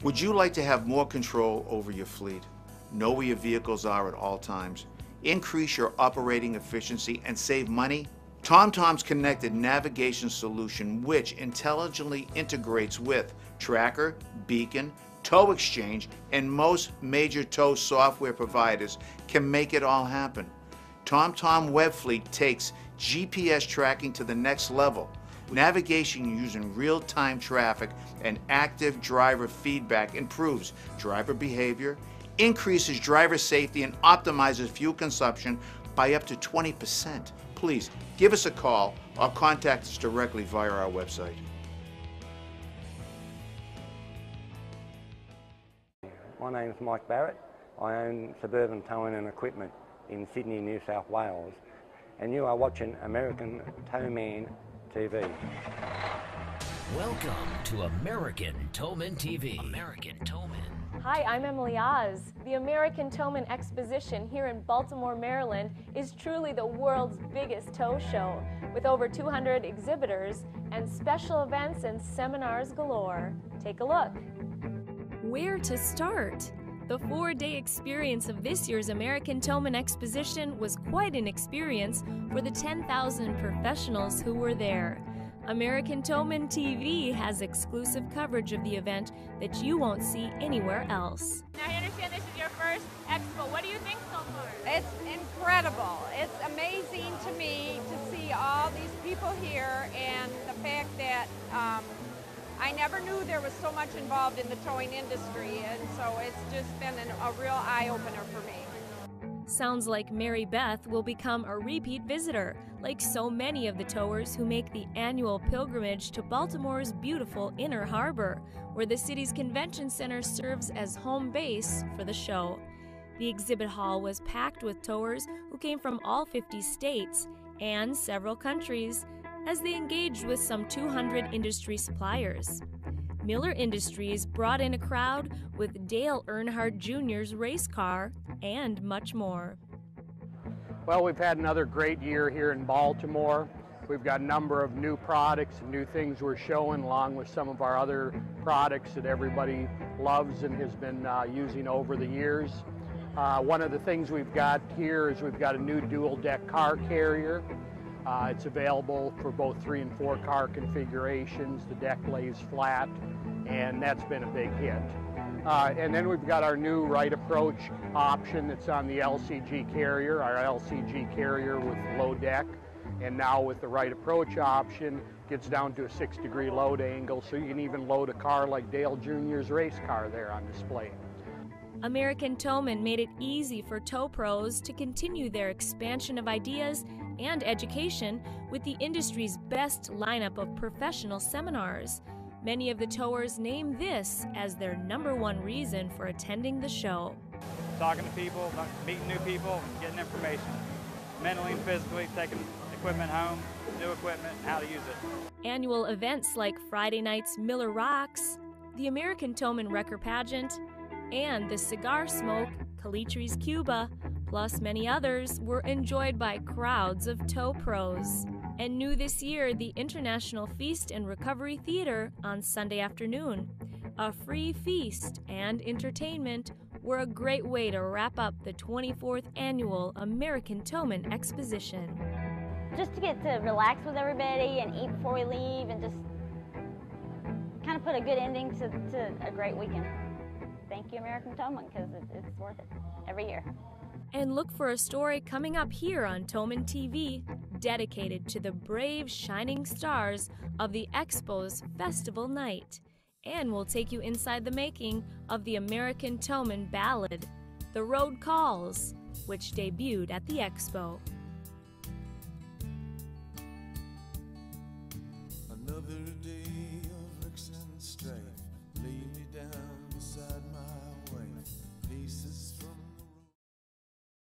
Would you like to have more control over your fleet? Know where your vehicles are at all times? Increase your operating efficiency and save money? TomTom's connected navigation solution, which intelligently integrates with Tracker, Beacon, Tow Exchange, and most major tow software providers, can make it all happen. TomTom Web Fleet takes GPS tracking to the next level. Navigation using real-time traffic and active driver feedback improves driver behavior, increases driver safety, and optimizes fuel consumption by up to 20%. Please give us a call or contact us directly via our website. My name is Mike Barrett. I own Suburban Towing and Equipment in Sydney, New South Wales, and you are watching American Towman TV. Welcome to American Towman TV. American Towman. Hi, I'm Emily Oz. The American Towman Exposition here in Baltimore, Maryland is truly the world's biggest tow show, with over 200 exhibitors and special events and seminars galore. Take a look. Where to start? The 4-day experience of this year's American Towman Exposition was quite an experience for the 10,000 professionals who were there. American Towman TV has exclusive coverage of the event that you won't see anywhere else. Now I understand this is your first expo. What do you think so far? It's incredible. It's amazing to me to see all these people here, and the fact that I never knew there was so much involved in the towing industry, and so it's just been a real eye-opener for me. Sounds like Mary Beth will become a repeat visitor, like so many of the towers who make the annual pilgrimage to Baltimore's beautiful Inner Harbor, where the city's convention center serves as home base for the show. The exhibit hall was packed with towers who came from all 50 states and several countries, as they engaged with some 200 industry suppliers. Miller Industries brought in a crowd with Dale Earnhardt Jr.'s race car and much more. Well, we've had another great year here in Baltimore. We've got a number of new products and new things we're showing, along with some of our other products that everybody loves and has been using over the years. One of the things we've got here is we've got a new dual deck car carrier. It's available for both 3 and 4 car configurations. The deck lays flat, and that's been a big hit. And then we've got our new right approach option that's on the LCG carrier, our LCG carrier with low deck, and now with the right approach option, gets down to a 6-degree load angle, so you can even load a car like Dale Jr.'s race car there on display. American Towman made it easy for tow pros to continue their expansion of ideas and education with the industry's best lineup of professional seminars. Many of the towers name this as their #1 reason for attending the show. Talking to people, meeting new people, getting information. Mentally and physically, taking equipment home, new equipment, how to use it. Annual events like Friday night's Miller Rocks, the American Towman Wrecker Pageant, and the Cigar Smoke, Calitri's Cuba, plus many others, were enjoyed by crowds of tow pros. And new this year, the International Feast and Recovery Theater on Sunday afternoon. A free feast and entertainment were a great way to wrap up the 24th Annual American Towman Exposition. Just to get to relax with everybody and eat before we leave, and just kind of put a good ending to a great weekend. Thank you, American Towman, because it's worth it every year. And look for a story coming up here on Towman TV dedicated to the brave shining stars of the Expo's festival night. And we'll take you inside the making of the American Towman ballad, The Road Calls, which debuted at the Expo.